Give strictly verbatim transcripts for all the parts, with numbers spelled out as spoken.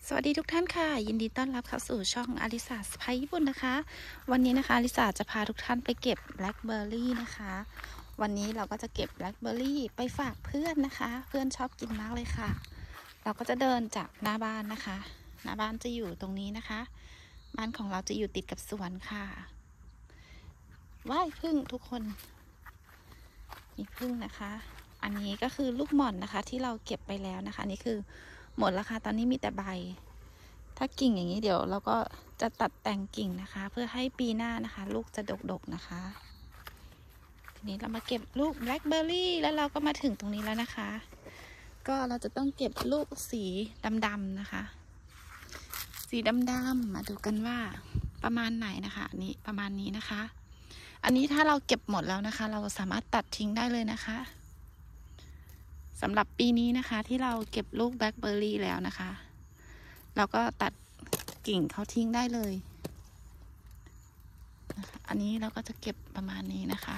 สวัสดีทุกท่านค่ะยินดีต้อนรับเข้าสู่ช่องอลิสาสไปญี่ปุ่นนะคะวันนี้นะคะอลิสาจะพาทุกท่านไปเก็บแบล็คเบอร์รี่นะคะวันนี้เราก็จะเก็บแบล็คเบอร์รี่ไปฝากเพื่อนนะคะเพื่อนชอบกินมากเลยค่ะเราก็จะเดินจากหน้าบ้านนะคะหน้าบ้านจะอยู่ตรงนี้นะคะบ้านของเราจะอยู่ติดกับสวนค่ะว้ายพึ่งทุกคนมีพึ่งนะคะอันนี้ก็คือลูกหม่อนนะคะที่เราเก็บไปแล้วนะคะนี่คือหมดแล้วค่ะตอนนี้มีแต่ใบถ้ากิ่งอย่างนี้เดี๋ยวเราก็จะตัดแต่งกิ่งนะคะเพื่อให้ปีหน้านะคะลูกจะดกๆนะคะทีนี้เรามาเก็บลูกแบล็คเบอร์รี่แล้วเราก็มาถึงตรงนี้แล้วนะคะก็เราจะต้องเก็บลูกสีดำๆนะคะสีดำๆมาดูกันว่าประมาณไหนนะคะนี่ประมาณนี้นะคะอันนี้ถ้าเราเก็บหมดแล้วนะคะเราสามารถตัดทิ้งได้เลยนะคะสำหรับปีนี้นะคะที่เราเก็บลูกแบล็คเบอร์รี่แล้วนะคะเราก็ตัดกิ่งเขาทิ้งได้เลยนะคะอันนี้เราก็จะเก็บประมาณนี้นะคะ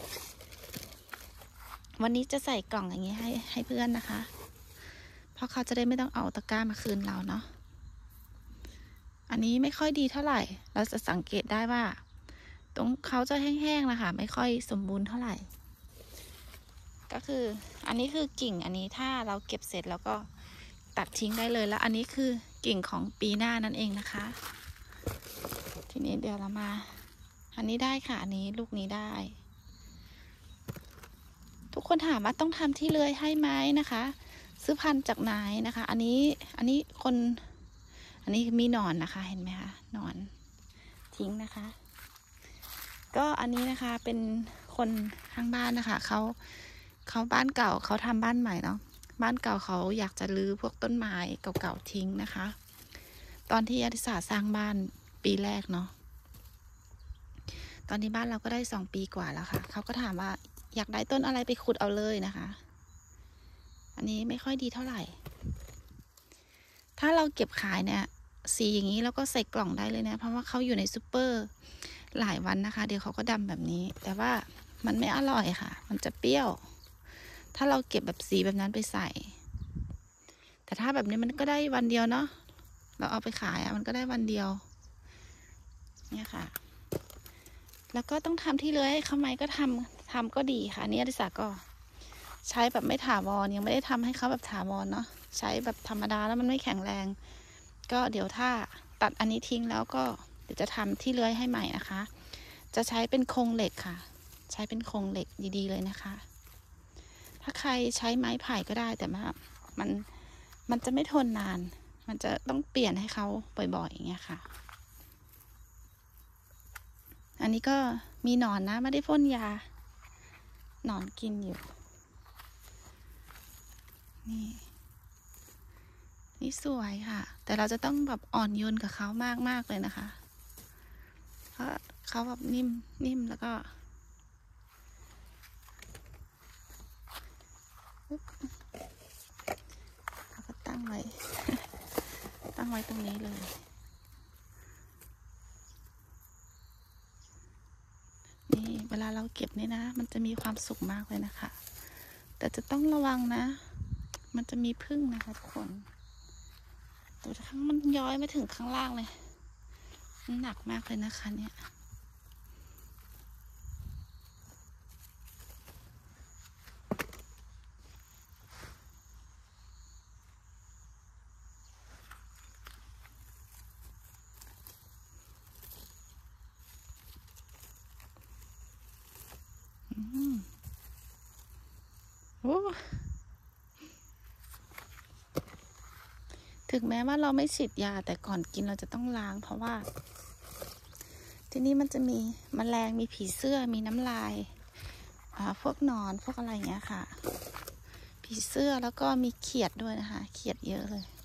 วันนี้จะใส่กล่องอย่างนี้ให้ให้เพื่อนนะคะเพราะเขาจะได้ไม่ต้องเอาตะกร้ามาคืนเราเนาะอันนี้ไม่ค่อยดีเท่าไหร่เราจะสังเกตได้ว่าตรงเขาจะแห้งๆนะคะไม่ค่อยสมบูรณ์เท่าไหร่ก็คืออันนี้คือกิ่งอันนี้ถ้าเราเก็บเสร็จแล้วก็ตัดทิ้งได้เลยแล้วอันนี้คือกิ่งของปีหน้านั่นเองนะคะทีนี้เดี๋ยวเรามาอันนี้ได้ค่ะอันนี้ลูกนี้ได้ทุกคนถามว่าต้องทำที่เลื้อยให้ไหมนะคะซื้อพันธุ์จากไหนนะคะอันนี้อันนี้คนอันนี้มีหนอนนะคะเห็นไหมคะหนอนทิ้งนะคะก็อันนี้นะคะเป็นคนข้างบ้านนะคะเขาเขาบ้านเก่าเขาทำบ้านใหม่เนาะบ้านเก่าเขาอยากจะรื้อพวกต้นไม้เก่าๆทิ้งนะคะตอนที่อธิษฐานสร้างบ้านปีแรกเนาะตอนนี้บ้านเราก็ได้สองปีกว่าแล้วค่ะเขาก็ถามว่าอยากได้ต้นอะไรไปขุดเอาเลยนะคะอันนี้ไม่ค่อยดีเท่าไหร่ถ้าเราเก็บขายเนี่ยสีอย่างนี้แล้วก็ใส่กล่องได้เลยนะเพราะว่าเขาอยู่ในซูเปอร์หลายวันนะคะเดี๋ยวเขาก็ดำแบบนี้แต่ว่ามันไม่อร่อยค่ะมันจะเปรี้ยวถ้าเราเก็บแบบสีแบบนั้นไปใส่แต่ถ้าแบบนี้มันก็ได้วันเดียวเนาะเราเอาไปขายอ่ะมันก็ได้วันเดียวเนี่ยค่ะแล้วก็ต้องทำที่เลื้อยให้เขาไหมก็ทำทำก็ดีค่ะนี่อดิสาก็ใช้แบบไม่ถาวรยังไม่ได้ทำให้เขาแบบถาวรเนาะใช้แบบธรรมดาแล้วมันไม่แข็งแรงก็เดี๋ยวถ้าตัดอันนี้ทิ้งแล้วก็เดี๋ยวจะทำที่เลื้อยให้ใหม่นะคะจะใช้เป็นโครงเหล็กค่ะใช้เป็นโครงเหล็กดีๆเลยนะคะถ้าใครใช้ไม้ไผ่ก็ได้แต่ว่ามันมันจะไม่ทนนานมันจะต้องเปลี่ยนให้เขาบ่อยๆอย่างเงี้ยค่ะอันนี้ก็มีหนอนนะไม่ได้พ่นยาหนอนกินอยู่นี่นี่สวยค่ะแต่เราจะต้องแบบอ่อนโยนกับเขามากมากเลยนะคะเพราะเขาแบบนิ่มนิ่มแล้วก็เราก็ตั้งไว้ ตั้งไว้ตรงนี้เลยนี่เวลาเราเก็บนี่นะมันจะมีความสุขมากเลยนะคะแต่จะต้องระวังนะมันจะมีผึ้งนะคะทุกคนตัวข้างมันย้อยมาถึงข้างล่างเลยมันหนักมากเลยนะคะเนี่ยโอ้ถึงแม้ว่าเราไม่ฉีดยาแต่ก่อนกินเราจะต้องล้างเพราะว่าที่นี่มันจะมีแมลงมีผีเสื้อมีน้ำลายอ่าพวกนอนพวกอะไรอย่างเงี้ยค่ะผีเสื้อแล้วก็มีเขียดด้วยนะคะเขียดเยอะเลย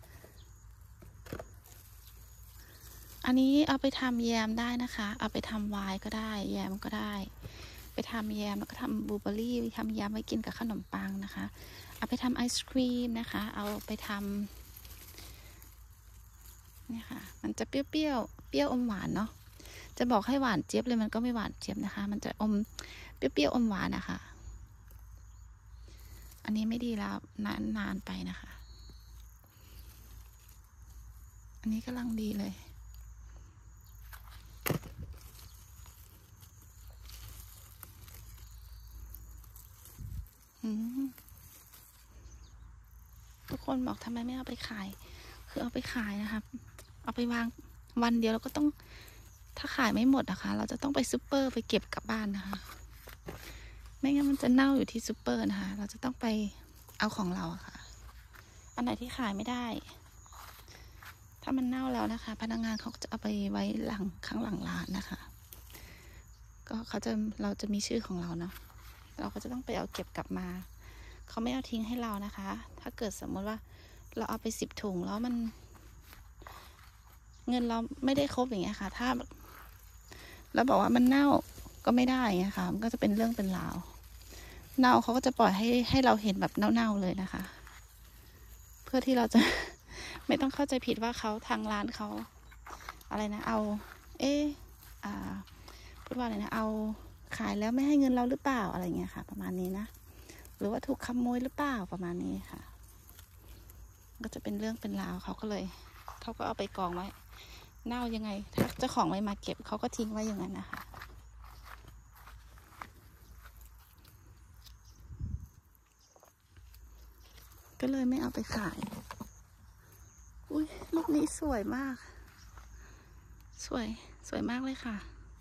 อันนี้เอาไปทำแยมได้นะคะเอาไปทำไวน์ก็ได้แยมก็ได้ไปทำแยมแล้วก็ทำบลูเบอร์รี่ทำแยมไว้กินกับขนมปังนะคะเอาไปทำไอศครีมนะคะเอาไปทำเนี่ยค่ะมันจะเปรี้ยวเปรี้ยวเปรี้ยวอมหวานเนาะจะบอกให้หวานเจี๊ยบเลยมันก็ไม่หวานเจี๊ยบนะคะมันจะอมเปรี้ยวๆอมหวานนะคะอันนี้ไม่ดีแล้วนานนานไปนะคะอันนี้กำลังดีเลยทุกคนบอกทำไมไม่เอาไปขายคือเอาไปขายนะครับเอาไปวางวันเดียวเราก็ต้องถ้าขายไม่หมดนะคะเราจะต้องไปซูเปอร์ไปเก็บกลับบ้านนะคะไม่งั้นมันจะเน่าอยู่ที่ซูเปอร์นะคะเราจะต้องไปเอาของเราอะค่ะอันไหนที่ขายไม่ได้ถ้ามันเน่าแล้วนะคะพนักงานเขาจะเอาไปไว้หลังข้างหลังร้านนะคะก็เขาจะเราจะมีชื่อของเราเนาะเราก็จะต้องไปเอาเก็บกลับมาเขาไม่เอาทิ้งให้เรานะคะถ้าเกิดสมมติว่าเราเอาไปสิบถุงแล้วมันเงินเราไม่ได้ครบอย่างเงี้ยค่ะถ้าเราบอกว่ามันเน่าก็ไม่ได้ไงค่ะมันก็จะเป็นเรื่องเป็นราวเน่าเขาก็จะปล่อยให้ให้เราเห็นแบบเน่าๆเลยนะคะเพื่อที่เราจะ ไม่ต้องเข้าใจผิดว่าเขาทางร้านเขาอะไรนะเอาเอออ่าพูดว่าอะไรนะเอาขายแล้วไม่ให้เงินเราหรือเปล่าอะไรเงี้ยค่ะประมาณนี้นะหรือว่าถูกขโมยหรือเปล่าประมาณนี้ค่ะก็จะเป็นเรื่องเป็นราวเขาก็เลยเขาก็เอาไปกองไว้เน่ายังไงถ้าเจ้าของไม่มาเก็บเขาก็ทิ้งไว้อย่างนั้นนะคะก็เลยไม่เอาไปขายอุ้ยลูกนี้สวยมากสวยสวยมากเลยค่ะ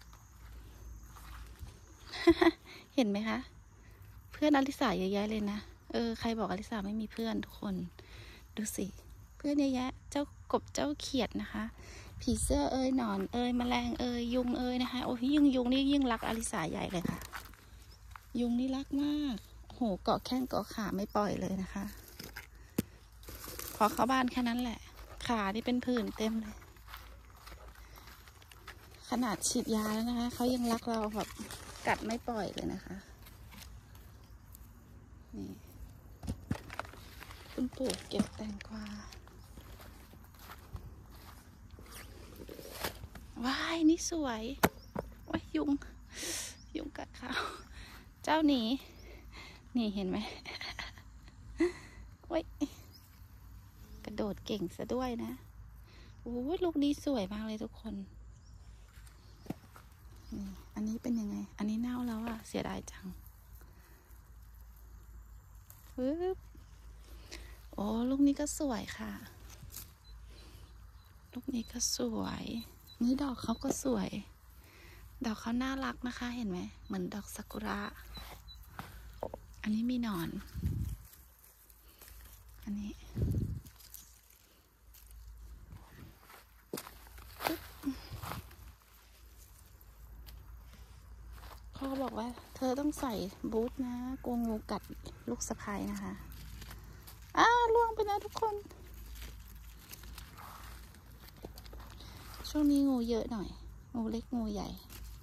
เห็นไหมคะเพื่อนอลิสาเยอะแยะเลยนะเออใครบอกอลิสาไม่มีเพื่อนทุกคนดูสิเพื่อนเยอะแยะเจ้ากบเจ้าเขียดนะคะผีเสื้อเอ้ยหนอนเอ้ยแมลงเอ้ยยุงเอ้ยนะคะโอ้ยยิ่งยุงนี่ยิ่งรักอลิสาใหญ่เลยค่ะยุงนี่รักมากโหเกาะแข้งเกาะขาไม่ปล่อยเลยนะคะพอเข้าบ้านแค่นั้นแหละขานี่เป็นผื่นเต็มเลยขนาดฉีดยาแล้วนะคะเขายังรักเราแบบกัดไม่ปล่อยเลยนะคะนี่คุณปู่เก็บแตงกวาว้ายนี่สวยว้ายยุงยุงกัดเขาเจ้าหนีนี่เห็นไหมว้ายกระโดดเก่งซะด้วยนะโอ้ยลูกนี้สวยมากเลยทุกคนนี่อันนี้เป็นยังไงอันนี้เน่าแล้วอะเสียดายจังปึ๊บโอ้ลูกนี้ก็สวยค่ะลูกนี้ก็สวยนี่ดอกเขาก็สวยดอกเขาน่ารักนะคะเห็นไหมเหมือนดอกซากุระอันนี้มีหนอนอันนี้เขาบอกว่าเธอต้องใส่บูทนะกลัวงูกัดลูกสะใภ้นะคะอ้าล่วงไปแล้วทุกคนช่วงนี้งูเยอะหน่อยงูเล็กงูใหญ่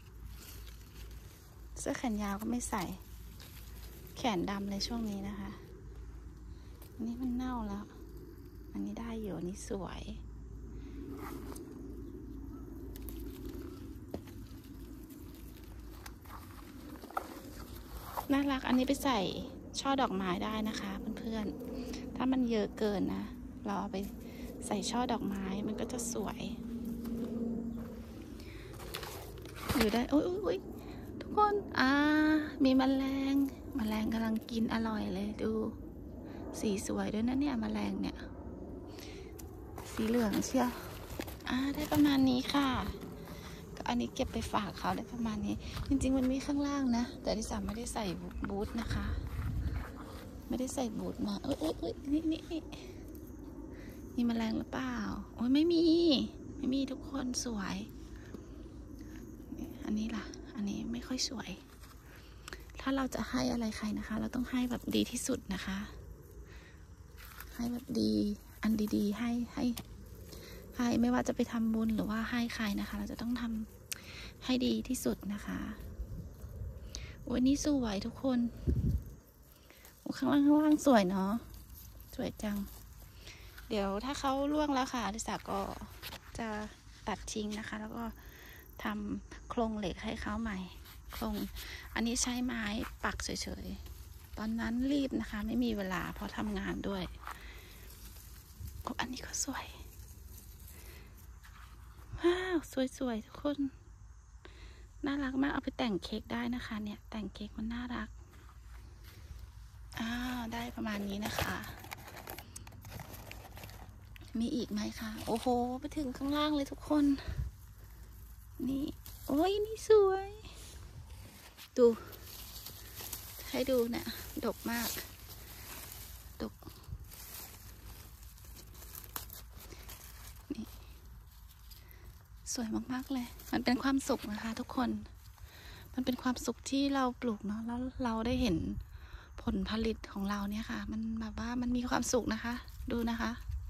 เสื้อแขนยาวก็ไม่ใส่แขนดำเลยช่วงนี้นะคะอันนี้มันเน่าแล้วอันนี้ได้อยู่อันนี้สวยน่ารักอันนี้ไปใส่ช่อดอกไม้ได้นะคะเพื่อนๆถ้ามันเยอะเกินนะเราเอาไปใส่ช่อดอกไม้มันก็จะสวยอยู่ได้อุ้ยอุ้ยทุกคนอ่ามีแมลงแมลงกำลังกินอร่อยเลยดูสีสวยด้วยนะเนี่ยแมลงเนี่ยสีเหลืองเชียวอ่าได้ประมาณนี้ค่ะอันนี้เก็บไปฝากเขาได้ประมาณนี้จริงๆมันมีข้างล่างนะแต่ที่สามไม่ได้ใส่บูทนะคะไม่ได้ใส่บูทมาเอ้ยเอ้ยเอ้ยนี่นี่นี่มีแมลงหรือเปล่าโอ้ยไม่มีไม่มีทุกคนสวยอันนี้ล่ะอันนี้ไม่ค่อยสวยถ้าเราจะให้อะไรใครนะคะเราต้องให้แบบดีที่สุดนะคะให้แบบดีอันดีๆให้ให้ให้ไม่ว่าจะไปทำบุญหรือว่าให้ใครนะคะเราจะต้องทำให้ดีที่สุดนะคะวันนี้สวยทุกคนข้างล่างข้างล่างสวยเนาะสวยจังเดี๋ยวถ้าเขาล่วงแล้วค่ะอลิสาก็จะตัดทิ้งนะคะแล้วก็ทำโครงเหล็กให้เขาใหม่โครงอันนี้ใช้ไม้ปักเฉยๆตอนนั้นรีบนะคะไม่มีเวลาเพราะทำงานด้วยอันนี้ก็สวยว้าวสวยๆทุกคนน่ารักมากเอาไปแต่งเค้กได้นะคะเนี่ยแต่งเค้กมันน่ารักอ้าวได้ประมาณนี้นะคะมีอีกไหมคะโอ้โหไปถึงข้างล่างเลยทุกคนนี่โอ้ยนี่สวยดูให้ดูเนี่ยดกมากดกนี่สวยมากๆเลยมันเป็นความสุขนะคะทุกคนมันเป็นความสุขที่เราปลูกเนาะแล้วเราได้เห็นผลผลิตของเราเนี่ยค่ะมันแบบว่ามันมีความสุขนะคะดูนะคะ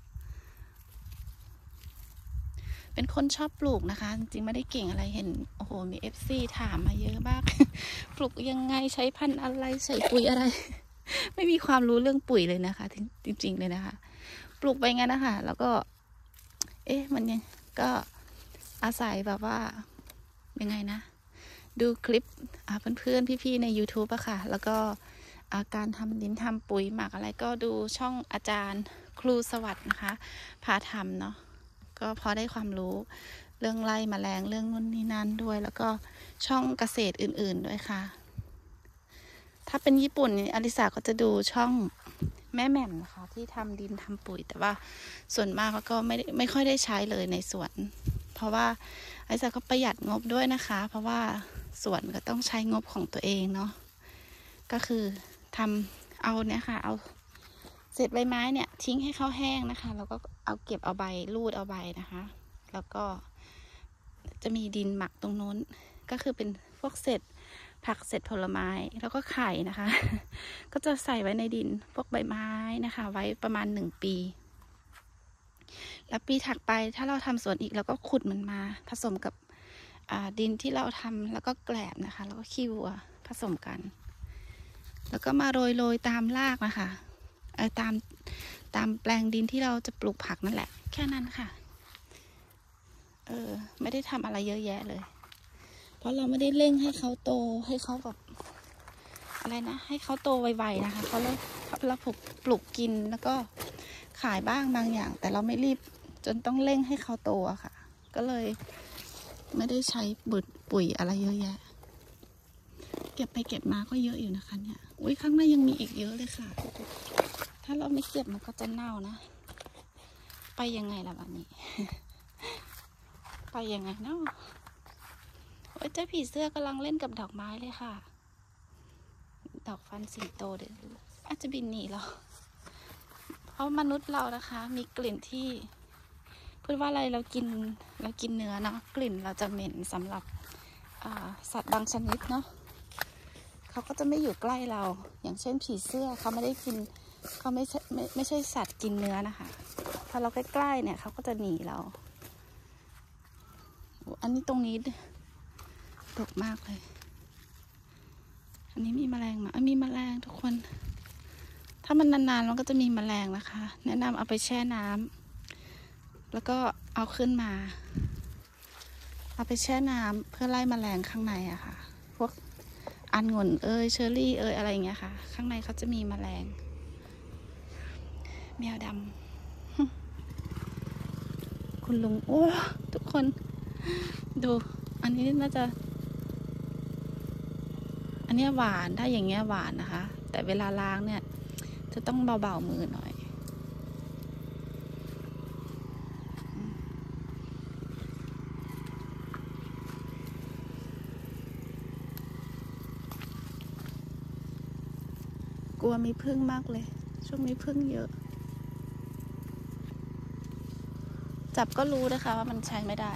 เป็นคนชอบปลูกนะคะจริงๆไม่ได้เก่งอะไรเห็นโอ้โหมี เอฟ ซี ถามมาเยอะมาก ปลูกยังไงใช้พันธุ์อะไรใส่ปุ๋ยอะไร ไม่มีความรู้เรื่องปุ๋ยเลยนะคะจริงๆเลยนะคะปลูกไปงั้นนะคะแล้วก็เอ๊ะมันยังก็อาศัยแบบว่ายังไงนะดูคลิปเพื่อนๆพี่ๆใน YouTube อะค่ะแล้วก็การทำดินทำปุ๋ยหมักอะไรก็ดูช่องอาจารย์ครูสวัสดิ์นะคะพาทำเนาะก็พอได้ความรู้เรื่องไล่แมลงเรื่องนู่นนี่นั่นด้วยแล้วก็ช่องเกษตรอื่นๆด้วยค่ะถ้าเป็นญี่ปุ่นอลิสาก็จะดูช่องแม่แหม่มนะคะที่ทำดินทำปุ๋ยแต่ว่าส่วนมากก็ไม่ไม่ค่อยได้ใช้เลยในสวนเพราะว่าอลิสาก็ประหยัดงบด้วยนะคะเพราะว่าสวนก็ต้องใช้งบของตัวเองเนาะก็คือทำเอาเนี่ยค่ะเอาเศษใบไม้เนี่ยทิ้งให้เขาแห้งนะคะแล้วก็เอาเก็บเอาใบรูดเอาใบนะคะแล้วก็จะมีดินหมักตรงนู้นก็คือเป็นพวกเศษผักเศษผลไม้แล้วก็ไข่นะคะก็จะใส่ไว้ในดินพวกใบไม้นะคะไว้ประมาณหนึ่งปีแล้วปีถัดไปถ้าเราทำสวนอีกเราก็ขุดมันมาผสมกับดินที่เราทำแล้วก็แกลบนะคะแล้วก็ขี้วัวผสมกันแล้วก็มาโรยๆตามรากนะคะเออตามตามแปลงดินที่เราจะปลูกผักนั่นแหละแค่นั้นค่ะเออไม่ได้ทำอะไรเยอะแยะเลยเพราะเราไม่ได้เร่งให้เขาโตให้เขาแบบอะไรนะให้เขาโตไวๆนะคะเขาเราเราปลูกปลูกกินแล้วก็ขายบ้างบางอย่างแต่เราไม่รีบจนต้องเร่งให้เขาโตอะค่ะก็เลยไม่ได้ใช้บุดปุ๋ยอะไรเยอะแยะเก็บไปเก็บมาก็เยอะอยู่นะคะเนี่ยอุ้ยข้างในยังมีอีกเยอะเลยค่ะถ้าเราไม่เก็บมันก็จะเน่านะไปยังไงล่ะวันนี้ ไปยังไงเนาะโอ้ยเจ้าผีเสื้อกำลังเล่นกับดอกไม้เลยค่ะดอกฟันสิงโตเดี๋ยวอาจจะบินหนีหรอเพราะมนุษย์เรานะคะมีกลิ่นที่พูดว่าอะไรเรากินเรากินเนื้อเนาะกลิ่นเราจะเหม็นสำหรับสัตว์บางชนิดเนาะเขาก็จะไม่อยู่ใกล้เราอย่างเช่นผีเสื้อเขาไม่ได้กินเขาไม่ใช่ไม่ไม่ใช่สัตว์กินเนื้อนะคะพอเราใกล้ๆเนี่ยเขาก็จะหนีเราอันนี้ตรงนี้ดกมากเลยอันนี้มีแมลงมามีแมลงทุกคนถ้ามันนานๆมันก็จะมีแมลงนะคะแนะนำเอาไปแช่น้ำแล้วก็เอาขึ้นมาเอาไปแช่น้ำเพื่อไล่แมลงข้างในอะค่ะพวกองุ่นเอยเชอร์รี่เอยอะไรอย่างเงี้ยค่ะข้างในเขาจะมีแมลงแมวดำคุณลุงโอ้ทุกคนดูอันนี้น่าจะอันนี้หวานถ้าอย่างเงี้ยหวานนะคะแต่เวลาล้างเนี่ยจะต้องเบาๆมือหน่อยกลัวมีผึ้งมากเลยช่วงนี้ผึ้งเยอะจับก็รู้นะคะว่ามันใช้ไม่ได้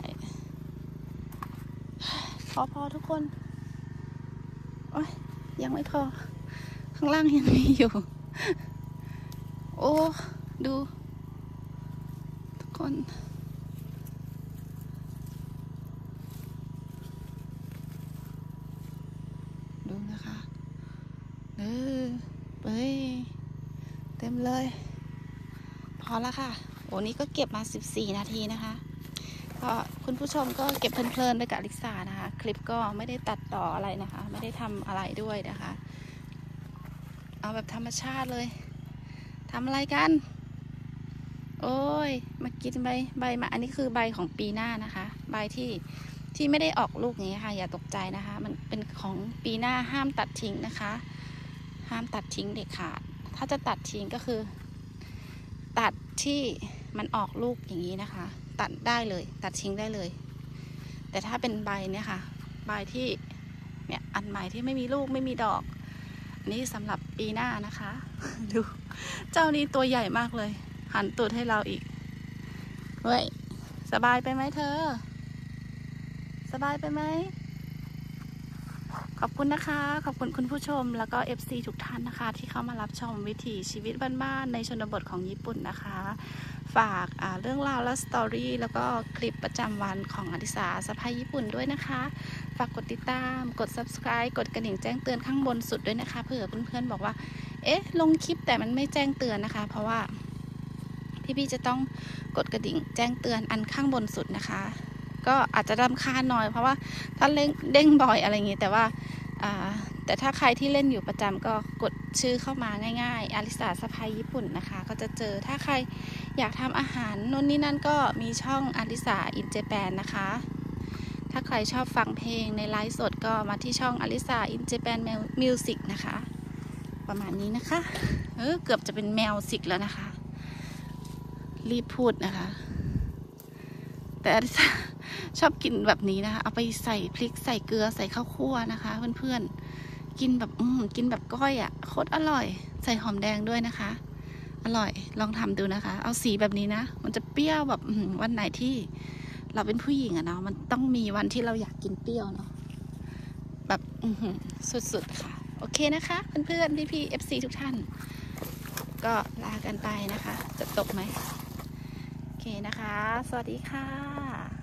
พอพอทุกคนโอ้ยยังไม่พอข้างล่างยังมีอยู่โอ้ดูทุกคนดูนะคะเออไปเต็มเลยพอแล้วค่ะโอ้นี้ก็เก็บมาสิบสี่นาทีนะคะก็คุณผู้ชมก็เก็บเพลินๆไปกับลิซ่านะคะคลิปก็ไม่ได้ตัดต่ออะไรนะคะไม่ได้ทำอะไรด้วยนะคะเอาแบบธรรมชาติเลยทำอะไรกันโอ้ยมากินใบใบมาอันนี้คือใบของปีหน้านะคะใบที่ที่ไม่ได้ออกลูกอย่างนี้ค่ะอย่าตกใจนะคะมันเป็นของปีหน้าห้ามตัดทิ้งนะคะห้ามตัดทิ้งเด็ดขาดถ้าจะตัดทิ้งก็คือตัดที่มันออกลูกอย่างนี้นะคะตัดได้เลยตัดทิ้งได้เลยแต่ถ้าเป็นใบเนี่ยค่ะใบที่เนี่ยอันใหม่ที่ไม่มีลูกไม่มีดอกอันนี้สำหรับปีหน้านะคะ ดูเจ้านี้ตัวใหญ่มากเลยหันตูดให้เราอีกเฮ้ยสบายไปไหมเธอสบายไปไหมขอบคุณนะคะขอบคุณคุณผู้ชมแล้วก็ เอฟ ซี ทุกท่านนะคะที่เข้ามารับชมวิถีชีวิตบ้านๆในชนบทของญี่ปุ่นนะคะฝากเรื่องราวและสตอรี่แล้วก็คลิปประจำวันของอดิสาสะใภ้ญี่ปุ่นด้วยนะคะฝากกดติดตามกด ซับสไครบ์ กดกระดิ่งแจ้งเตือนข้างบนสุดด้วยนะคะเผื่อเพื่อนๆบอกว่าเอ๊ะลงคลิปแต่มันไม่แจ้งเตือนนะคะเพราะว่าพี่ๆจะต้องกดกระดิ่งแจ้งเตือนอันข้างบนสุดนะคะก็อาจจะรำคาญหน่อยเพราะว่าถ้าเล่นเด้งบ่อยอะไรอย่างงี้แต่ว่าแต่ถ้าใครที่เล่นอยู่ประจำก็กดชื่อเข้ามาง่ายๆอลิสาสะใภ้ญี่ปุ่นนะคะก็จะเจอถ้าใครอยากทำอาหารโน่นนี่นั่นก็มีช่องอลิสาอินเจแปนนะคะถ้าใครชอบฟังเพลงในไลฟ์สดก็มาที่ช่องอลิสาอินเจแปนมิวสิกนะคะประมาณนี้นะคะเออเกือบจะเป็นแมวสิกแล้วนะคะรีบพูดนะคะแต่อลิสาชอบกินแบบนี้นะคะเอาไปใส่พริกใส่เกลือใส่ข้าวคั่วนะคะเพื่อนๆกินแบบอืมกินแบบก้อยอ่ะโคตรอร่อยใส่หอมแดงด้วยนะคะอร่อยลองทำดูนะคะเอาสีแบบนี้นะมันจะเปรี้ยวแบบวันไหนที่เราเป็นผู้หญิงอะเนาะมันต้องมีวันที่เราอยากกินเปรี้ยวเนาะแบบสุดๆค่ะโอเคนะคะเพื่อนๆพี่ๆ เอฟ ซี ทุกท่านก็ลากันไปนะคะจะตกไหมโอเคนะคะสวัสดีค่ะ